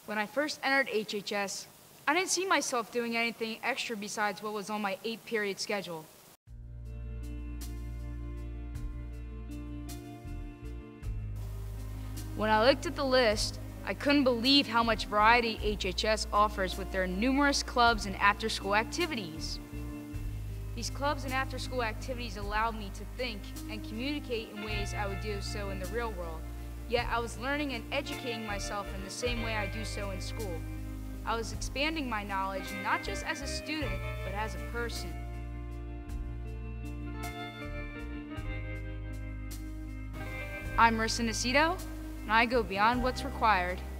When I first entered HHS, I didn't see myself doing anything extra besides what was on my 8-period schedule. When I looked at the list, I couldn't believe how much variety HHS offers with their numerous clubs and after-school activities. These clubs and after-school activities allowed me to think and communicate in ways I would do so in the real world. Yet I was learning and educating myself in the same way I do so in school. I was expanding my knowledge not just as a student, but as a person. I'm Marissa Nacito, and I go beyond what's required.